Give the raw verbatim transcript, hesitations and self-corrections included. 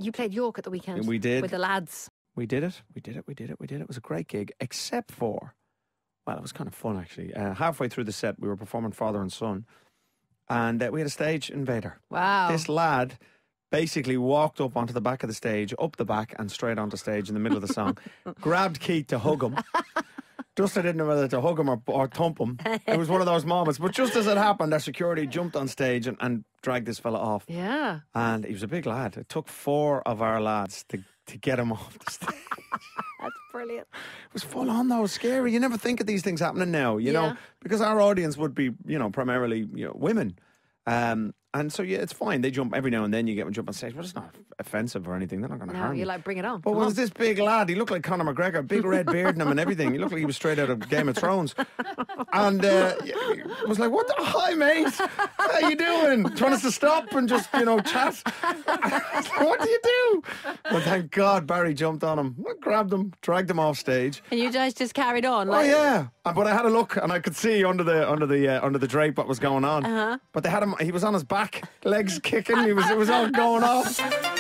You played York at the weekend. We did. With the lads. We did it. We did it. We did it. We did it. It was a great gig, except for, well, it was kind of fun, actually. Uh, halfway through the set, we were performing Father and Son, and uh, we had a stage invader. Wow. This lad basically walked up onto the back of the stage, up the back, and straight onto stage in the middle of the song. Grabbed Keith to hug him. Just I didn't know whether to hug him or, or thump him. It was one of those moments. But just as it happened, our security jumped on stage and, and dragged this fella off. Yeah. And he was a big lad. It took four of our lads to, to get him off the stage. That's brilliant. It was full on though. It was scary. You never think of these things happening now, you Yeah. know, because our audience would be, you know, primarily you know, women. Um, and so, yeah, it's fine. They jump every now and then. You get them jump on stage, but it's not offensive or anything. They're not going to No, harm you're you. like, bring it on. But Come was on. this big lad? He looked like Conor McGregor, big red beard in him and everything. He looked like he was straight out of Game of Thrones. And uh, I was like, "What the hi, mate? How you doing? Do you want us to stop and just, you know, chat?" What do you do? But thank God Barry jumped on him, grabbed him, dragged him off stage. And you guys just carried on. Oh Like, yeah, Uh, but I had a look and I could see under the under the uh, under the drape what was going on. Uh-huh. But they had him. He was on his back, legs kicking. He was it was all going off.